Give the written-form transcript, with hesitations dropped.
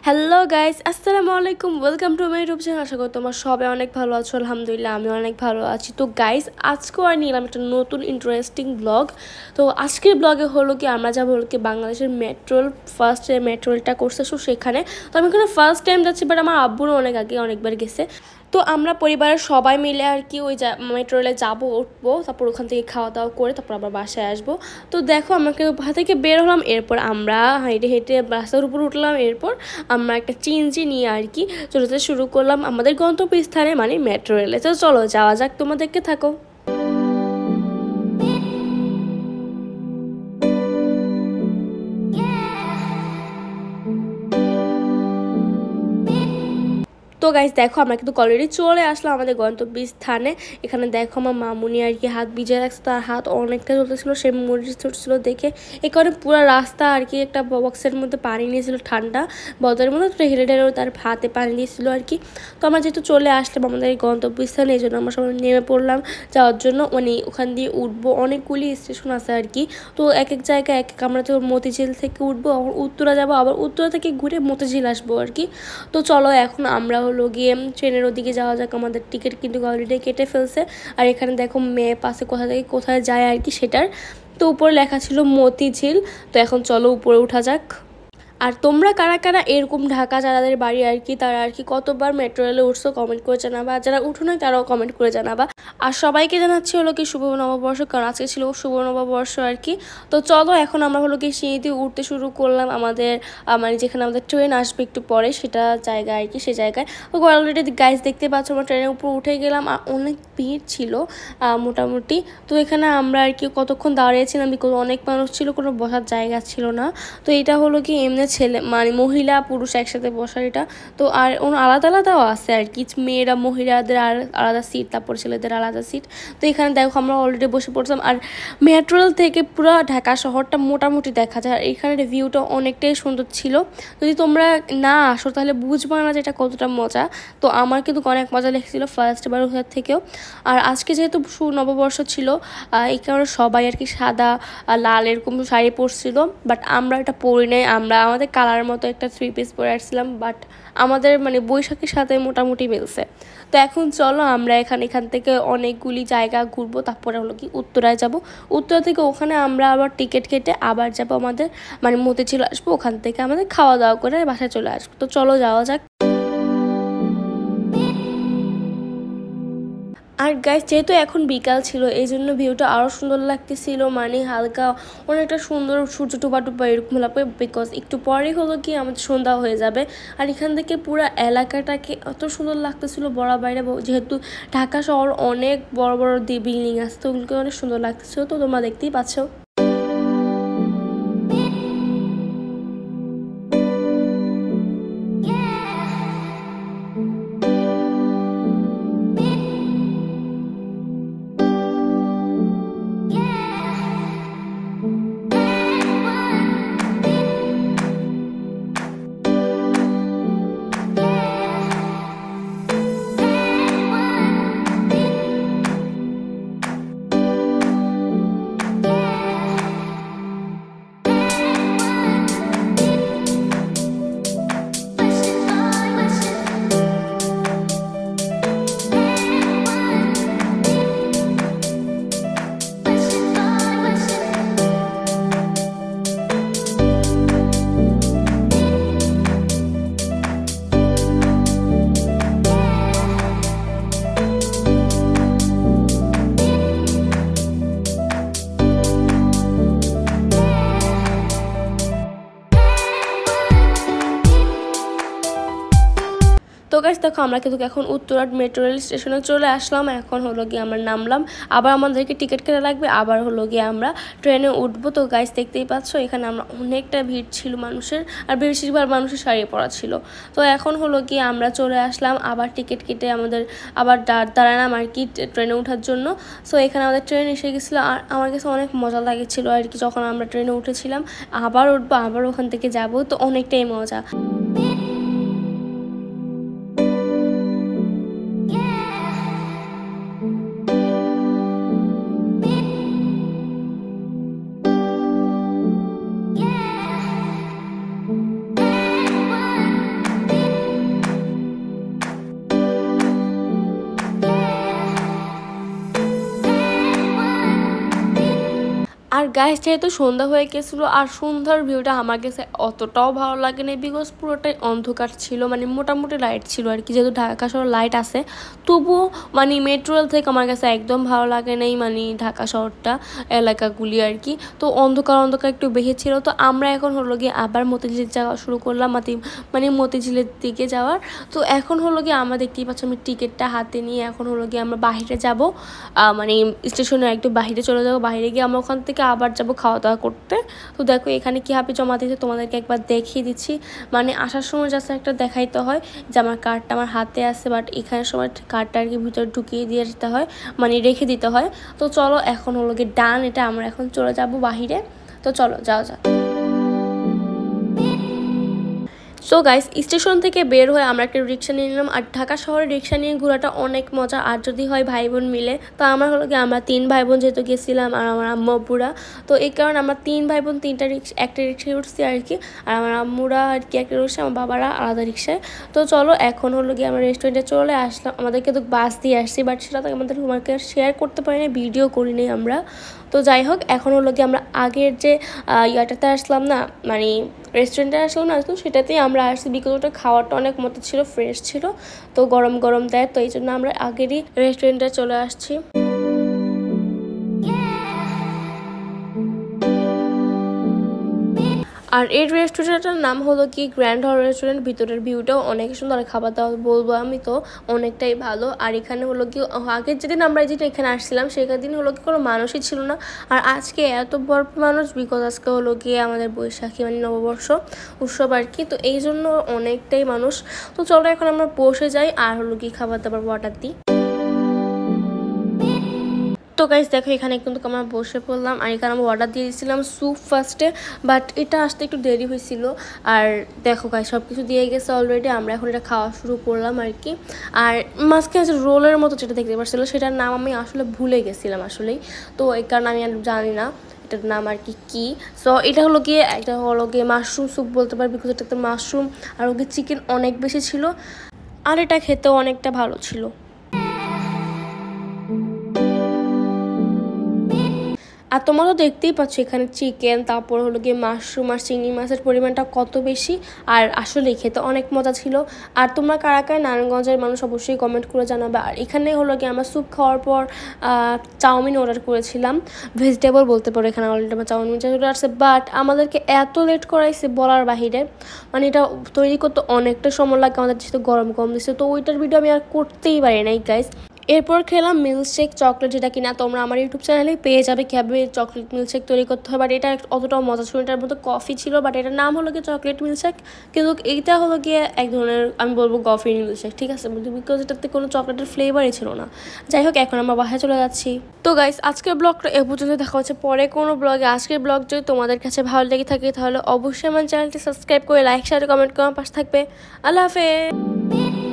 Hello guys, আসসালামু আলাইকুম। Welcome to my YouTube channel. আশা করি তোমার সবাই অনেক ভালো আছো। আলহামদুলিল্লাহ আমি অনেক ভালো আছি। তো গাইস, আজকেও আর নিলাম একটা নতুন ইন্টারেস্টিং ব্লগ। তো আজকের ব্লগে হলো কি আমরা যাবো হলো কি বাংলাদেশের মেট্রোল, ফার্স্ট যে মেট্রোলটা করছে সেখানে। তো আমি এখানে ফার্স্ট টাইম যাচ্ছি, বাট আমার আব্বুরও অনেকবার গেছে। তো আমরা পরিবারের সবাই মিলে আর কি ওই মেট্রো রেলে যাবো, উঠবো, তারপর ওখান থেকে খাওয়া দাওয়া করে তারপর আবার বাসায় আসবো। তো দেখো আমাকে বাসা থেকে বের হলাম, এরপর আমরা হেঁটে হেঁটে রাস্তার উপর উঠলাম। এরপর আমরা একটা চিনজি নিয়ে আর কি চলতে শুরু করলাম আমাদের গন্তব্যস্থানে, মানে মেট্রো রেলে। তো চলো যাওয়া যাক, তোমাদেরকে থাকো। তো গাইস দেখো আমরা কিন্তু অলরেডি চলে আসলাম আমাদের গন্তব্যস্থানে। এখানে দেখো আমার মামুনি আর কি হাত ভিজে রাখছে, তার হাত অনেকটা চলতেছিল, সে মরিচ ছুটছিল দেখে। এই কারণে পুরো রাস্তা আর কি একটা বক্সের মধ্যে পানি নিয়েছিল, ঠান্ডা বদলের মধ্যে, তো হেলে ঢেলেও তার হাতে পানি দিয়েছিল আর কি। তো আমরা যেহেতু চলে আসলাম আমাদের এই গন্তব্যস্থানে, এই জন্য আমরা সবাই নেমে পড়লাম যাওয়ার জন্য। মানে ওখান দিয়ে উঠবো, অনেকগুলি স্টেশন আছে আর কি। তো এক এক জায়গায় আমরা তো মতিঝিল থেকে উঠবো, উত্তরা যাবো, আবার উত্তরা থেকে ঘুরে মতিঝিল আসবো আর কি। তো চলো এখন আমরা হলো গিয়ে ট্রেনের ওদিকে যাওয়া যাক। আমাদের টিকিট কিন্তু অলরেডি কেটে ফেলছে। আর এখানে দেখো ম্যাপ আছে কোথা থেকে কোথায় যায় আর কি সেটার। তো উপরে লেখা ছিল মতিঝিল। তো এখন চলো উপরে উঠা যাক। আর তোমরা কারা কারা এরকম ঢাকা যাদের বাড়ি আর কি, তারা আর কি কতবার মেট্রো রেলে উঠছো কমেন্ট করে জানাবা। আর যারা উঠো নয় তারাও কমেন্ট করে জানাবা। আর সবাইকে জানাচ্ছি হলো কি শুভ নববর্ষ, কারণ আজকে ছিল শুভ নববর্ষ আর কি। তো চলো এখন আমরা হলো কি সিঁড়িতে উঠতে শুরু করলাম আমাদের মানে যেখানে আমাদের ট্রেন আসবে একটু পরে সেটা জায়গা আর কি, সে জায়গায়। তো অলরেডি গাইজ দেখতে পাচ্ছ আমরা ট্রেনের উপর উঠে গেলাম। আর অনেক ভিড় ছিল মোটামুটি। তো এখানে আমরা আর কি কতক্ষণ দাঁড়িয়েছিলাম, বিকজ অনেক মানুষ ছিল, কোনো বসার জায়গা ছিল না। তো এটা হলো কি এমনি ছেলে মানে মহিলা পুরুষ একসাথে বসার এটা। তো আর আলাদা আলাদাও আছে আর কি, মেয়েরা মহিলাদের আর আলাদা সিট, তারপর ছেলেদের আলাদা সিট। তো এখানে দেখো আমরা অলরেডি বসে পড়ছিলাম। আর মেট্রো রেল থেকে পুরো ঢাকা শহরটা মোটামুটি দেখা যায়। আর এখানের ভিউটা অনেকটাই সুন্দর ছিল। যদি তোমরা না আসো তাহলে বুঝবো না যে এটা কতটা মজা। তো আমার কিন্তু অনেক মজা লেগেছিল ফার্স্ট বার ওখান থেকেও। আর আজকে যেহেতু নববর্ষ ছিল, এই কারণে সবাই আর কি সাদা লাল এরকম শাড়ি পরছিল, বাট আমরা এটা পরি নাই। আমরা আমাদের কালার মতো একটা 3 পিস পরে আসছিলাম, বাট আমাদের মানে বৈশাখীর সাথে মোটামুটি মিলছে। তো এখন চলো আমরা এখান থেকে অনেকগুলি জায়গা ঘুরবো, তারপরে হলো কি উত্তরায় যাব। উত্তরা থেকে ওখানে আমরা আবার টিকিট কেটে আবার যাব আমাদের মানে মতিঝিল আসবো, ওখান থেকে আমাদের খাওয়া দাওয়া করে বাসায় চলে আসবো। তো চলো যাওয়া যাক। আর গাইস যেহেতু এখন বিকাল ছিল এই জন্য ভিউটা আরও সুন্দর লাগতেছিল, মানে হালকা অনেকটা সুন্দর সূর্য টুপা টুপা এরকম লাগবে, বিকজ একটু পরেই হলো কি আমাদের সন্ধ্যা হয়ে যাবে। আর এখান থেকে পুরো এলাকাটাকে এত সুন্দর লাগতেছিল বড় বাইরে, যেহেতু ঢাকা শহর অনেক বড় বড় বিল্ডিং আছে, তো ওগুলোকে অনেক সুন্দর লাগতেছিল। তো তোমরা দেখতেই পাচ্ছ। তো গাইস দেখো আমরা কিন্তু এখন উত্তরা মেট্রো রেল স্টেশনে চলে আসলাম। এখন হলো গিয়ে আমরা নামলাম, আবার আমাদেরকে টিকিট কেনা লাগবে, আবার হলো গিয়ে আমরা ট্রেনে উঠবো। তো গাইস দেখতেই পাচ্ছ এখানে আমরা অনেকটা ভিড় ছিল মানুষের, আর বেশিরভাগ মানুষের শাড়ি পরা ছিল। তো এখন হলো গিয়ে আমরা চলে আসলাম আবার টিকিট কেটে আমাদের আবার দাঁড়ালাম আর কি ট্রেনে ওঠার জন্য। সো এখানে আমাদের ট্রেন এসে গেছিলো। আর আমার কাছে অনেক মজা লাগেছিলো আর কি যখন আমরা ট্রেনে উঠেছিলাম। আবার উঠবো, আবার ওখান থেকে যাবো, তো অনেকটাই মজা। গাইস যেহেতু সন্ধ্যা হয়ে গেছিলো আর সন্ধ্যার ভিউটা আমার কাছে অতটাও ভালো লাগে না বিকজ পুরোটাই অন্ধকার ছিল মানে মোটামুটি লাইট ছিল আর কি, যেহেতু ঢাকা শহর লাইট আছে তবুও মানে মেট্রো রেল থেকে আমার কাছে একদম ভালো লাগে নাই মানে ঢাকা শহরটা এলাকাগুলি আর কি। তো অন্ধকার একটু বেশি ছিল। তো আমরা এখন হলো গিয়ে আবার মতিঝিল যাওয়া শুরু করলাম, মানে মতিঝিলের দিকে যাওয়ার। তো এখন হলো গিয়ে আমরা দেখতেই পাচ্ছি আমি টিকিটটা হাতে নিয়ে এখন হলো গিয়ে আমরা বাহিরে যাব, মানে স্টেশনের একটু বাহিরে চলে যাবো। বাইরে গিয়ে আমরা ওখান থেকে আবার যাব খাওয়া দাওয়া করতে। তো দেখো এখানে কী হাপি জমা দিয়েছে তোমাদেরকে একবার দেখিয়ে দিচ্ছি। মানে আসার সময় জাস্ট একটা দেখাইতে হয় যে আমার কার্ডটা আমার হাতে আছে, বাট এখানের সময় কার্ডটা আর কি ভিতরে ঢুকিয়ে দিয়ে যেতে হয়, মানে রেখে দিতে হয়। তো চলো এখন হলো গিয়ে ডান, এটা আমরা এখন চলে যাব বাহিরে। তো চলো যাও যাক। সো গাইস স্টেশন থেকে বের হয়ে আমরা একটা রিক্সা নিয়ে নিলাম। আর ঢাকা শহরে রিক্সা নিয়ে ঘোরাটা অনেক মজা, আর যদি হয় ভাই বোন মিলে। তো আমার হলো গিয়ে আমরা 3 ভাই বোন যেহেতু গেছিলাম আর আমার আম্মু আব্বুরা, তো এই কারণে আমরা 3 ভাই বোন একটা রিক্সায় উঠছি আর কি। আর আমার আম্মুরা আর কি একটা উঠছে, আমার বাবারা আলাদা রিক্সায়। তো চলো এখন হলো গিয়ে আমরা রেস্টুরেন্টে চলে আসলাম। আমাদেরকে তো বাস দিয়ে আসছি, বাট সেটা তো তোমাকে শেয়ার করতে পারি না, ভিডিও করি নাই আমরা। তো যাই হোক এখন হলো গিয়ে আমরা আগের যে ইয়াটাতে আসলাম না, মানে রেস্টুরেন্টে আসলাম না, তো সেটাতেই আমরা আসছি বিকজ ওটা খাওয়াটা অনেক মতো ছিল, ফ্রেশ ছিল, তো গরম গরম দেয়, তো এই জন্য আমরা আগেরই রেস্টুরেন্টে চলে আসছি। আর এই রেস্টুরেন্টটার নাম হলো কি গ্র্যান্ড হল রেস্টুরেন্ট। ভিতরের ভিউটাও অনেক সুন্দর, খাবার দাবার বলবো আমি তো অনেকটাই ভালো। আর এখানে হলো কি আগের যেদিন আমরা যেটা এখানে আসছিলাম সেদিন হলো কি কোনো মানুষই ছিল না, আর আজকে এত বড় মানুষ বিকজ আজকে হলো গিয়ে আমাদের বৈশাখী মানে নববর্ষ উৎসব আর কি, তো এই জন্য অনেকটাই মানুষ। তো চলো এখন আমরা বসে যাই আর হলো কি খাবার দাবার অর্ডার দিই। তো গাইস দেখো এখানে কিন্তু আমরা বসে পড়লাম, আর এখানে আমি অর্ডার দিয়ে দিয়েছিলাম স্যুপ ফার্স্টে, বাট এটা আসতে একটু দেরি হয়েছিল। আর দেখো গাইস সব কিছু দিয়ে গেছে অলরেডি, আমরা এখন এটা খাওয়া শুরু করলাম আর কি। আর মাঝখানে যে রোলের মতো যেটা দেখতে পাচ্ছিল সেটার নাম আমি আসলে ভুলে গেছিলাম আসলেই, তো এই কারণে আমি আর জানি না এটার নাম আর কি। সো এটা হলো গিয়ে মাশরুম স্যুপ বলতে পারি, বিকজ এটাতে মাশরুম আর ওকে চিকেন অনেক বেশি ছিল, আর এটা খেতেও অনেকটা ভালো ছিল। আর তোমরা তো দেখতেই পাচ্ছ এখানে চিকেন, তারপর হলো গিয়ে মাশরুম আর চিংড়ি মাছের পরিমাণটা কত বেশি, আর আসলে খেতে অনেক মজা ছিল। আর তোমরা কারা কারা নারায়ণগঞ্জের মানুষ অবশ্যই কমেন্ট করে জানাবে। আর এখানে হলো গিয়ে আমরা স্যুপ খাওয়ার পর চাউমিন অর্ডার করেছিলাম, ভেজিটেবল বলতে পারো, এখানে অলরেডি আমার চাউমিন চলে আসছে, বাট আমাদেরকে এত লেট করাইছে বলার বাহিরে, মানে এটা তৈরি করতে অনেকটা সময় লাগে, আমাদের যেহেতু গরম দিচ্ছে, তো ওইটার ভিডিও আমি আর করতেই পারি নাই গাইস। এরপর খেলাম মিল্কশেক চকলেট, যেটা কিনা তোমরা আমার ইউটিউব চ্যানেলে পেয়ে যাবে কীভাবে চকলেট মিল্কশেক তৈরি করতে হয়। বাট এটা অতটাও মজা ছিল, এটার মধ্যে কফি ছিল, বাট এটার নাম হলো গিয়ে চকলেট মিল্কশেক, কিন্তু এইটা হলো গিয়ে এক ধরনের আমি বলবো কফি মিল্কশেক, ঠিক আছে, বিকজ এটাতে কোনো চকলেটের ফ্লেভারই ছিল না। যাই হোক এখন আমরা বাসায় চলে যাচ্ছি। তো গাইস আজকের ব্লগটা এ পর্যন্ত, দেখা হচ্ছে পরে কোনো ব্লগে। আজকের ব্লগ যদি তোমাদের কাছে ভালো লেগে থাকে তাহলে অবশ্যই আমার চ্যানেলটি সাবস্ক্রাইব করে লাইক শেয়ার কমেন্ট করে আমার পাশে থাকবে। আল্লাহ হাফেজ।